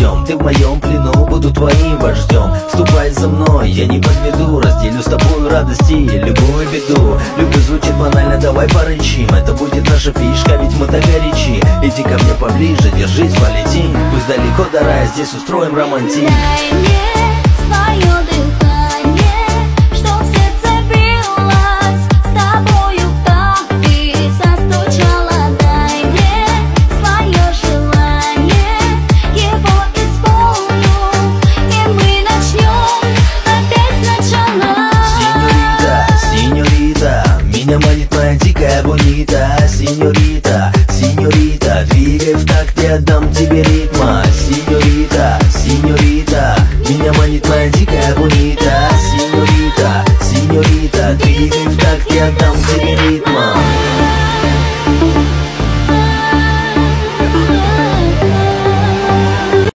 ждем. Ты в моем плену, буду твоим вождем. Ступай за мной, я не подведу. Разделю с тобой радости и любую беду. Любовь звучит банально, давай порычим. Это будет наша фишка, ведь мы так горячи. Иди ко мне поближе, держись, полетим. Пусть далеко до рая, здесь устроим романтик. Дай мне свое дыхание.